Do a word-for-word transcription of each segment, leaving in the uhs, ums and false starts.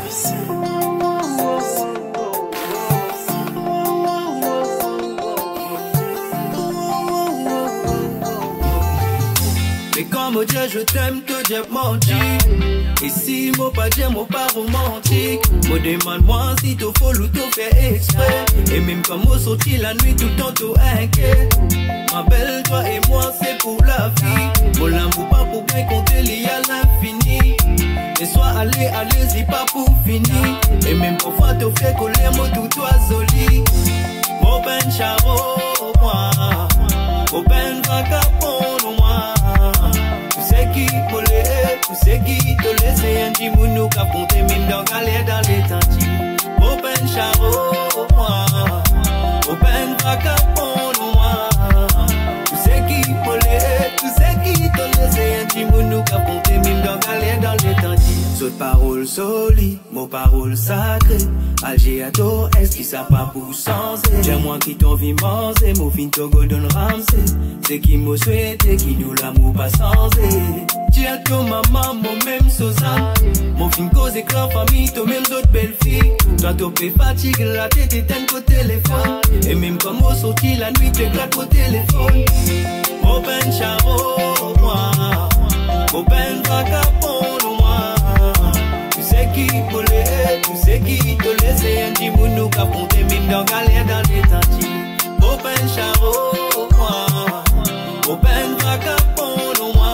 Mais comme Dieu je t'aime que Dieu menti. Et si moi pas Dieu moi pas romantique. Moi demande-moi si t'as folle ou t'as fait exprès. Et même comme moi sorti la nuit tout le temps tout inquiet. Ma belle toi et moi c'est pour la vie. Mon l'amour pas pour bien compter il y a l'infini. Et soit allez allez-y pas pour finir. Et même parfois t'as fait coller moi tout toi joli. Mon ben charo moi. Mon ben vagabond moi. Tu sais qui volé, tu sais qui te laisse un petit mounou qu'a compté mine dans galère dans les tentils. Open charo, moi, open vagabond, moi. Tu sais qui volé, tu sais qui te laisse un petit mounou qu'a compté mine dans galère dans les tentils. Saute parole solides, mots paroles sacrées. Alger à toi, est-ce qu'il ça pas pour sens? Tiens-moi qui t'en vis manger, mon fin to golden ramsey. C'est qui m'a souhaité, qui nous l'amour pas sans. Tiens toi maman, mon même Suzanne. Mon fin cause et la famille, toi même d'autres belles filles. Toi t'as pas fatigue, la tête éteinte au téléphone. Et même comme on sortit la nuit, t'éclates au téléphone. Mon ben charo, moi. Mon ben vagabond, moi. Tu sais qui volé, tu sais qui te laisse un petit mounou qu'a compté mine dans galère dans les tentils. Open charo, moi. Open vagabond, moi.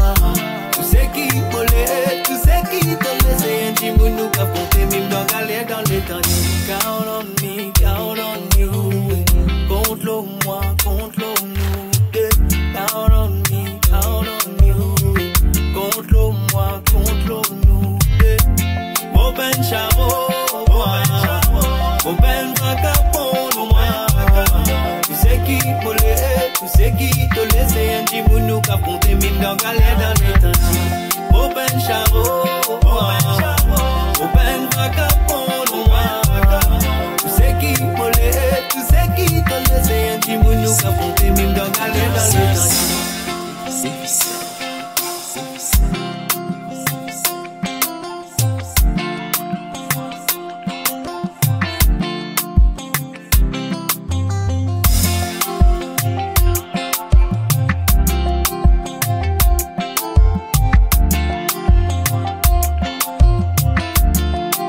Tu sais qui volé, tu sais qui te laisse un petit mounou qu'a compté mine dans galère dans les tentils. Count on me, count on you. Contre moi, contre nous. Count on me, count on you. Contre moi, contre nous. Open charo, moi. Open vagabond, moi. Tu sais qui volé, tu sais qui te laisse un petit mounou qu'a compté mine dans galère dans les tentils. Open charo, moi.